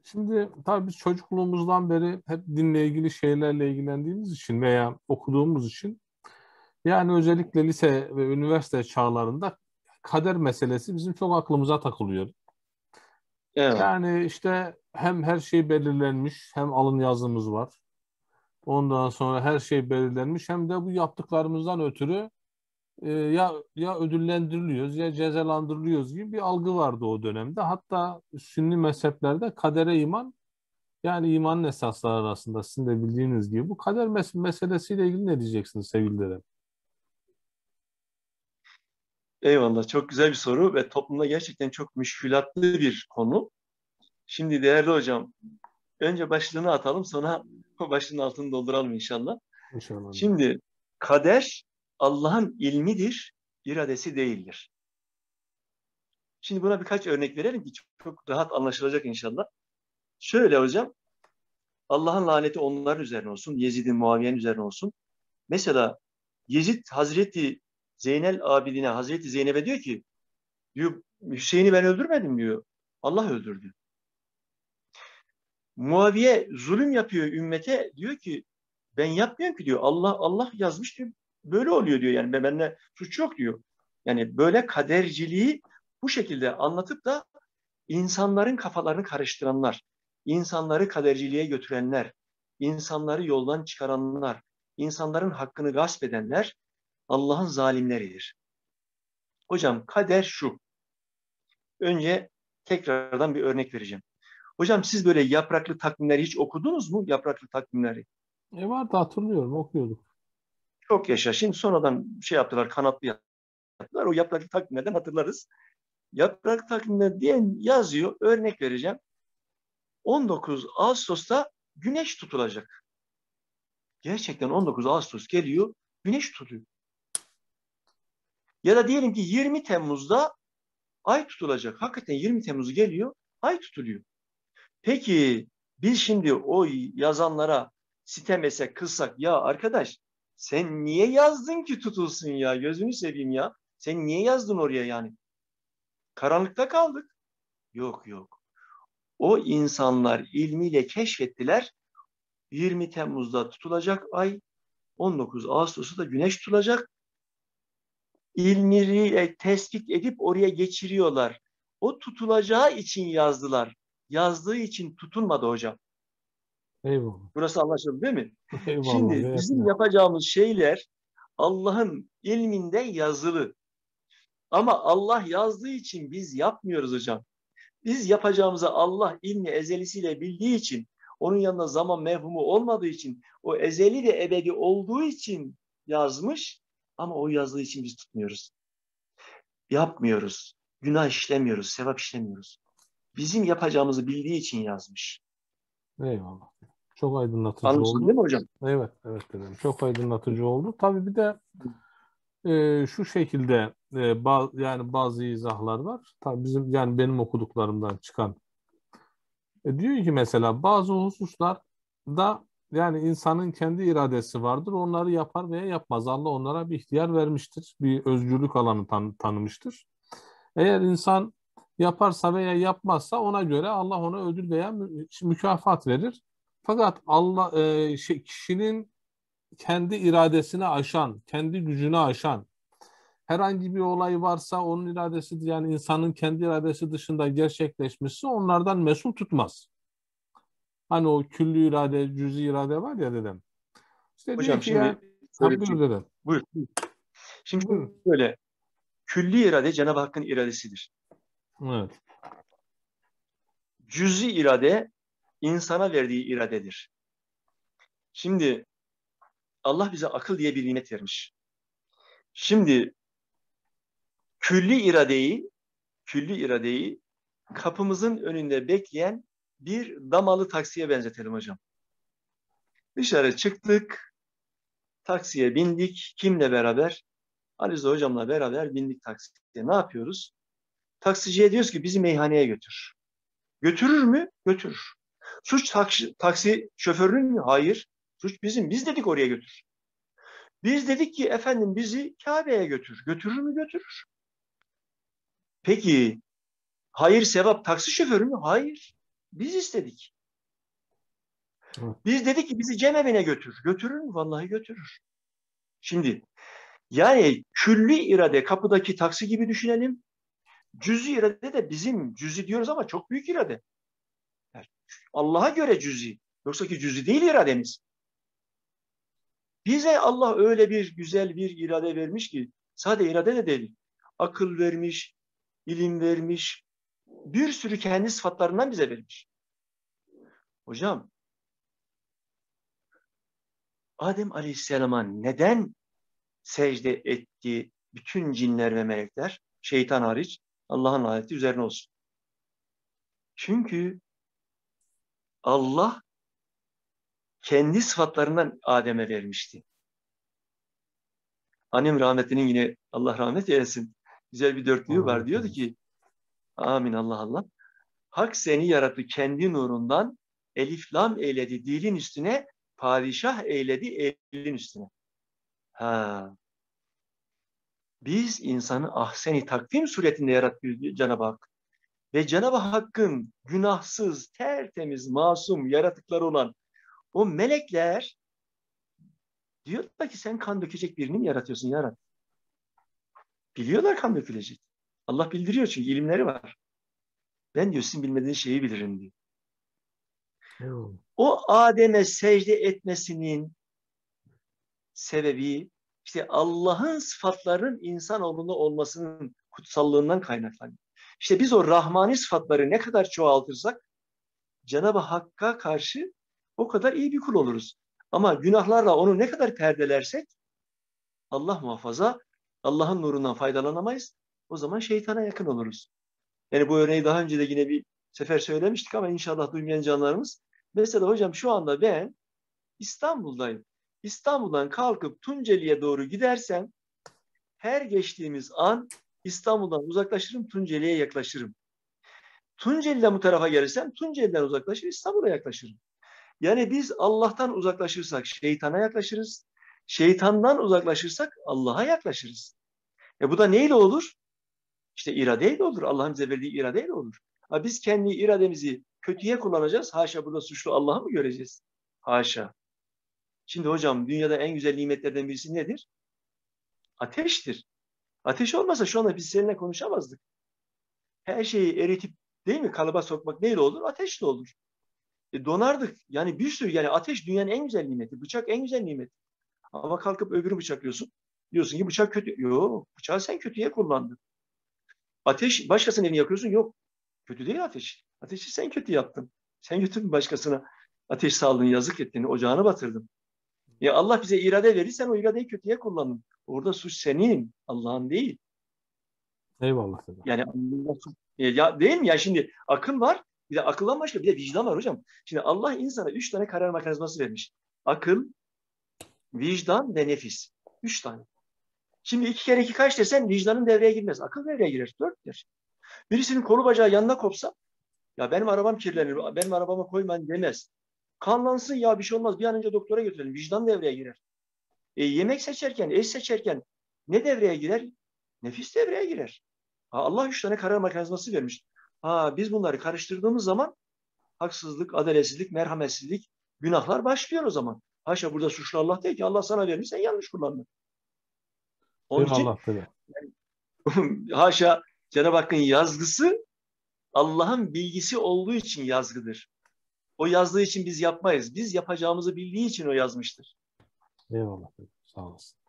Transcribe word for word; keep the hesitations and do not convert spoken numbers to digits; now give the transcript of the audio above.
Şimdi tabii biz çocukluğumuzdan beri hep dinle ilgili şeylerle ilgilendiğimiz için veya okuduğumuz için yani özellikle lise ve üniversite çağlarında kader meselesi bizim çok aklımıza takılıyor. Evet. Yani işte hem her şey belirlenmiş hem alın yazımız var. Ondan sonra her şey belirlenmiş hem de bu yaptıklarımızdan ötürü e, ya ya ödüllendiriliyoruz ya cezalandırılıyoruz gibi bir algı vardı o dönemde. Hatta Sünni mezheplerde kadere iman yani imanın esasları arasında sizin de bildiğiniz gibi bu kader mes meselesiyle ilgili ne diyeceksiniz sevgili dedem? Eyvallah. Çok güzel bir soru ve toplumda gerçekten çok müşkülatlı bir konu. Şimdi değerli hocam, önce başlığını atalım, sonra o başlığın altını dolduralım inşallah. İnşallah. Şimdi kader Allah'ın ilmidir, iradesi değildir. Şimdi buna birkaç örnek verelim ki çok rahat anlaşılacak inşallah. Şöyle hocam, Allah'ın laneti onların üzerine olsun, Yezid'in, Muaviye'nin üzerine olsun. Mesela Yezid Hazreti Zeynel Abidine, Hazreti Zeynep'e diyor ki, diyor Hüseyin'i ben öldürmedim diyor. Allah öldürdü. Muaviye zulüm yapıyor ümmete, diyor ki ben yapmıyorum ki diyor. Allah Allah yazmış diyor. Böyle oluyor diyor yani. Bende suç yok diyor. Yani böyle kaderciliği bu şekilde anlatıp da insanların kafalarını karıştıranlar, insanları kaderciliğe götürenler, insanları yoldan çıkaranlar, insanların hakkını gasp edenler Allah'ın zalimleridir. Hocam kader şu. Önce tekrardan bir örnek vereceğim. Hocam siz böyle yapraklı takvimleri hiç okudunuz mu? Yapraklı takvimleri. E vardı hatırlıyorum okuyorduk. Çok yaşa. Şimdi sonradan şey yaptılar, kanatlı yaptılar. O yapraklı takvimlerden hatırlarız. Yapraklı takvimler diyen yazıyor. Örnek vereceğim. on dokuz Ağustos'ta güneş tutulacak. Gerçekten on dokuz Ağustos geliyor, güneş tutuluyor. Ya da diyelim ki yirmi Temmuz'da ay tutulacak. Hakikaten yirmi Temmuz geliyor, ay tutuluyor. Peki biz şimdi o yazanlara sitem etsek, kızsak, ya arkadaş sen niye yazdın ki tutulsun ya? Gözünü seveyim ya. Sen niye yazdın oraya yani? Karanlıkta kaldık. Yok yok. O insanlar ilmiyle keşfettiler. yirmi Temmuz'da tutulacak ay, on dokuz Ağustos'ta da güneş tutulacak. İlmiyle tespit edip oraya geçiriyorlar. O tutulacağı için yazdılar. Yazdığı için tutulmadı hocam. Eyvallah. Burası anlaşıldı değil mi? Eyvallah Şimdi gayet bizim net. yapacağımız şeyler Allah'ın ilminde yazılı. Ama Allah yazdığı için biz yapmıyoruz hocam. Biz yapacağımızı Allah ilmi ezelisiyle bildiği için, onun yanında zaman mevhumu olmadığı için, o ezeli de ebedi olduğu için yazmış ama o yazdığı için biz tutmuyoruz. Yapmıyoruz. Günah işlemiyoruz, sevap işlemiyoruz. Bizim yapacağımızı bildiği için yazmış. Eyvallah. Çok aydınlatıcı Anlaşıldı oldu. değil mi hocam? Evet, evet dedem. Çok aydınlatıcı oldu. Tabii bir de e, şu şekilde e, ba- yani bazı izahlar var. Tabii bizim yani benim okuduklarımdan çıkan. E, diyor ki mesela bazı hususlarda yani insanın kendi iradesi vardır. Onları yapar veya yapmaz. Allah onlara bir ihtiyar vermiştir. Bir özgürlük alanı tan- tanımıştır. Eğer insan yaparsa veya yapmazsa ona göre Allah ona ödül veya mü- mükafat verir. Fakat Allah e, şey, kişinin kendi iradesini aşan, kendi gücünü aşan herhangi bir olay varsa onun iradesi yani insanın kendi iradesi dışında gerçekleşmişse onlardan mesul tutmaz. Hani o külli irade, cüzi irade var ya dedem. İşte diyor Hocam ki ya, şimdi şöyle ha bir şey. buyur dedem. Buyur. Şimdi Buyur. şöyle. Külli irade Cenab-ı Hakk'ın iradesidir. Evet. Cüzi irade insana verdiği iradedir. Şimdi Allah bize akıl diye bir nimet vermiş. Şimdi külli iradeyi, külli iradeyi kapımızın önünde bekleyen bir damalı taksiye benzetelim hocam. Dışarı çıktık, taksiye bindik. Kimle beraber? Alize hocamla beraber bindik taksiye. Ne yapıyoruz? Taksiciye diyoruz ki bizi meyhaneye götür. Götürür mü? Götürür. Suç taksi, taksi şoförünün mü? Hayır. Suç bizim. Biz dedik oraya götür. Biz dedik ki efendim bizi Kabe'ye götür. Götürür mü? Götürür. Peki hayır sevap taksi şoförü mü? Hayır. Biz istedik. Evet. Biz dedik ki bizi cemevine götür. Götürür mü? Vallahi götürür. Şimdi yani külli irade kapıdaki taksi gibi düşünelim. Cüzi irade de bizim cüzi diyoruz ama çok büyük irade. Yani Allah'a göre cüzi. Yoksa ki cüzi değil irademiz. Bize Allah öyle bir güzel bir irade vermiş ki sadece irade de değil. Akıl vermiş, ilim vermiş. Bir sürü kendi sıfatlarından bize vermiş. Hocam Adem Aleyhisselam'a neden secde etti bütün cinler ve melekler, şeytan hariç, Allah'ın laneti üzerine olsun. Çünkü Allah kendi sıfatlarından Adem'e vermişti. Annem rahmetinin yine Allah rahmet eylesin güzel bir dörtlüğü var. Evet. Diyordu ki amin Allah Allah. Hak seni yarattı kendi nurundan elif lam eyledi dilin üstüne padişah eyledi elin üstüne. Ha. Biz insanı ahseni takvim suretinde yaratıyor Cenab-ı Hak. Ve Cenab-ı Hakk'ın günahsız, tertemiz, masum yaratıkları olan o melekler diyorlar ki sen kan dökecek birini mi yaratıyorsun ya Rabbi? Biliyorlar kan dökülecek. Allah bildiriyor çünkü ilimleri var. Ben diyor sizin bilmediğiniz şeyi bilirim diyor. Evet. O Adem'e secde etmesinin sebebi işte Allah'ın sıfatlarının insanoğlunda olmasının kutsallığından kaynaklanıyor. İşte biz o rahmani sıfatları ne kadar çoğaltırsak Cenab-ı Hakk'a karşı o kadar iyi bir kul oluruz. Ama günahlarla onu ne kadar perdelersek Allah muhafaza Allah'ın nurundan faydalanamayız. O zaman şeytana yakın oluruz. Yani bu örneği daha önce de yine bir sefer söylemiştik ama inşallah duymayan canlarımız. Mesela hocam şu anda ben İstanbul'dayım. İstanbul'dan kalkıp Tunceli'ye doğru gidersem her geçtiğimiz an İstanbul'dan uzaklaşırım, Tunceli'ye yaklaşırım. Tunceli'den bu tarafa gelirsem Tunceli'den uzaklaşır, İstanbul'a yaklaşırım. Yani biz Allah'tan uzaklaşırsak şeytana yaklaşırız. Şeytandan uzaklaşırsak Allah'a yaklaşırız. E bu da neyle olur? İşte iradeyle olur. Allah'ın bize verdiği iradeyle olur. Ha biz kendi irademizi kötüye kullanacağız. Haşa burada suçlu Allah'ı mı göreceğiz? Haşa. Şimdi hocam dünyada en güzel nimetlerden birisi nedir? Ateştir. Ateş olmasa şu anda biz seninle konuşamazdık. Her şeyi eritip değil mi kalıba sokmak neyle olur? Ateşle olur. E donardık. Yani bir sürü yani ateş dünyanın en güzel nimeti. Bıçak en güzel nimeti. Ama kalkıp öbürünü bıçaklıyorsun. Diyorsun ki bıçak kötü. Yok. Bıçağı sen kötüye kullandın. Ateş başkasının evini yakıyorsun. Yok. Kötü değil ateş. Ateşi sen kötü yaptın. Sen götürdün başkasına ateş saldın, yazık ettin, ocağını batırdın. Ya Allah bize irade verir, sen o iradeyi kötüye kullandın. Orada suç senin, Allah'ın değil. Eyvallah dedi. Yani ya değil mi? Ya şimdi akıl var, bir de akıldan başka bir de vicdan var hocam. Şimdi Allah insana üç tane karar mekanizması vermiş. Akıl, vicdan ve nefis. Üç tane. Şimdi iki kere iki kaç desen vicdanın devreye girmez. Akıl devreye girer. Dörttür. Birisinin kolu bacağı yanına kopsa ya benim arabam kirlenir, benim arabama koymayın demez. Kanlansın ya bir şey olmaz bir an önce doktora götürelim. Vicdan devreye girer. E, yemek seçerken, eş seçerken ne devreye girer? Nefis devreye girer. Ha, Allah üç tane karar mekanizması vermiş. Ha, biz bunları karıştırdığımız zaman haksızlık, adaletsizlik, merhametsizlik, günahlar başlıyor o zaman. Haşa burada suçlu Allah değil ki Allah sana vermiş sen yanlış kullandın. Onun Eyvallah için dedi. haşa Cenab-ı Hakk'ın yazgısı Allah'ın bilgisi olduğu için yazgıdır. O yazdığı için biz yapmayız. Biz yapacağımızı bildiği için o yazmıştır. Eyvallah dedi. Sağ olasın.